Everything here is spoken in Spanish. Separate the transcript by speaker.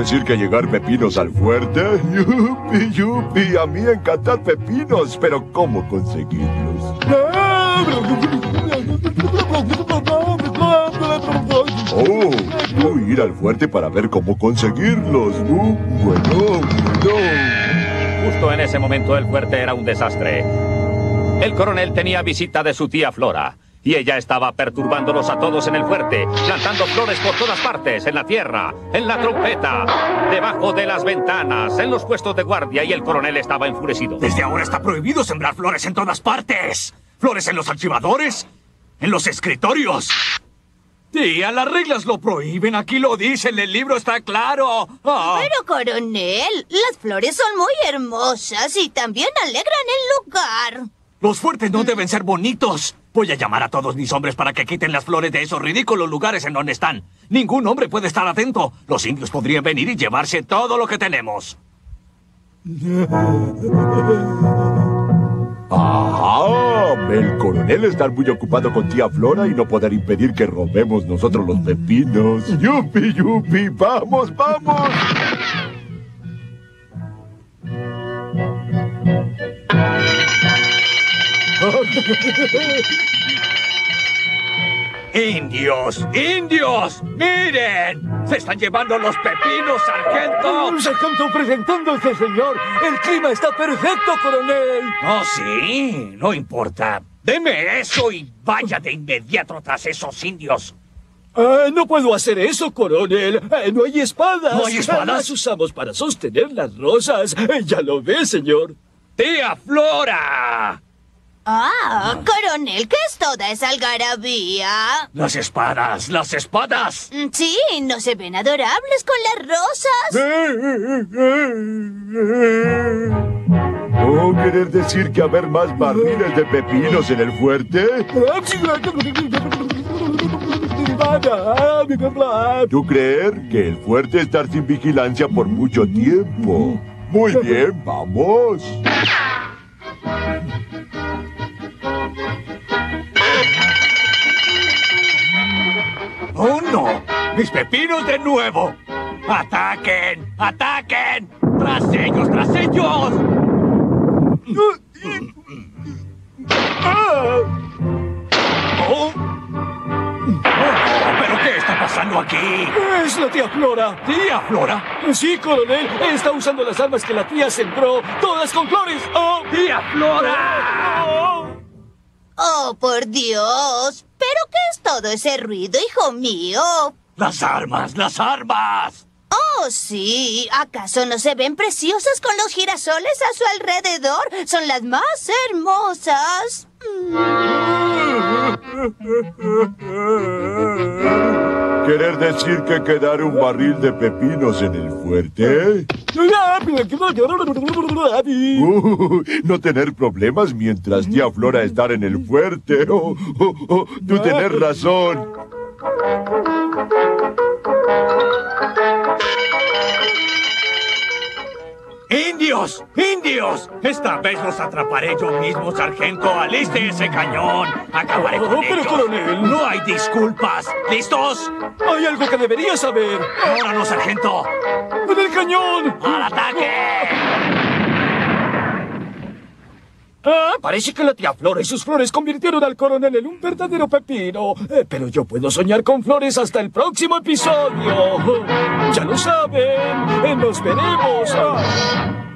Speaker 1: decir que llegar pepinos al fuerte? ¡Yupi, yupi! A mí encantan pepinos, pero ¿cómo conseguirlos? Oh, voy a ir al fuerte para ver cómo conseguirlos. Bueno.
Speaker 2: Justo en ese momento el fuerte era un desastre. El coronel tenía visita de su tía Flora. Y ella estaba perturbándolos a todos en el fuerte, plantando flores por todas partes, en la tierra, en la trompeta, debajo de las ventanas, en los puestos de guardia, y el coronel estaba enfurecido.
Speaker 3: Desde ahora está prohibido sembrar flores en todas partes. Flores en los archivadores, en los escritorios. Tía, las reglas lo prohíben, aquí lo dicen, el libro está claro.
Speaker 4: Pero, coronel, las flores son muy hermosas y también alegran el lugar.
Speaker 3: Los fuertes no deben ser bonitos. Voy a llamar a todos mis hombres para que quiten las flores de esos ridículos lugares en donde están. Ningún hombre puede estar atento. Los indios podrían venir y llevarse todo lo que tenemos.
Speaker 1: ¡Ah! El coronel está muy ocupado con tía Flora y no poder impedir que robemos nosotros los pepinos. ¡Yupi, yupi! ¡Vamos, vamos!
Speaker 3: ¡Indios! ¡Indios! ¡Miren! ¡Se están llevando los pepinos, sargento!
Speaker 5: ¡Sargento presentándose, señor! ¡El clima está perfecto, coronel!
Speaker 3: ¡Oh, sí! No importa. ¡Deme eso y vaya de inmediato tras esos indios!
Speaker 5: No puedo hacer eso, coronel. No hay espadas.
Speaker 3: ¿No hay espadas?
Speaker 5: Las usamos para sostener las rosas. Ya lo ve, señor.
Speaker 3: ¡Tía Flora!
Speaker 4: Coronel, ¿qué es toda esa algarabía?
Speaker 3: ¡Las espadas! ¡Las espadas!
Speaker 4: Sí, ¿no se ven adorables con las rosas?
Speaker 1: ¿O querer decir que haber más barriles de pepinos en el fuerte? ¿Tú creer que el fuerte estar sin vigilancia por mucho tiempo? Muy bien, vamos.
Speaker 3: ¡Oh, no! ¡Mis pepinos de nuevo! ¡Ataquen! ¡Ataquen! ¡Tras ellos! ¡Tras ellos! ¡Oh! ¿Pero qué está pasando aquí?
Speaker 5: Es la tía Flora.
Speaker 3: ¿Tía Flora?
Speaker 5: Sí, coronel. Está usando las armas que la tía sembró. ¡Todas con flores! ¡Oh!
Speaker 3: ¡Tía Flora!
Speaker 4: ¡Oh, por Dios! ¿Pero qué es todo ese ruido, hijo mío?
Speaker 3: ¡Las armas! ¡Las armas!
Speaker 4: ¡Oh, sí! ¿Acaso no se ven preciosas con los girasoles a su alrededor? ¡Son las más hermosas!
Speaker 1: ¿Querer decir que quedar un barril de pepinos en el fuerte? No tener problemas mientras tía Flora estar en el fuerte. Tú tenés razón.
Speaker 3: ¡Indios! ¡Indios! Esta vez los atraparé yo mismo, sargento. ¡Aliste ese cañón! ¡Acabaré con
Speaker 5: pero,
Speaker 3: ellos!
Speaker 5: coronel.
Speaker 3: ¡No hay disculpas! ¿Listos?
Speaker 5: Hay algo que debería saber.
Speaker 3: ¡Ahora no, sargento!
Speaker 5: ¡En el cañón!
Speaker 3: ¡Al ataque!
Speaker 5: Parece que la tía Flora y sus flores convirtieron al coronel en un verdadero pepino. Pero yo puedo soñar con flores hasta el próximo episodio. Ya lo saben. Nos veremos.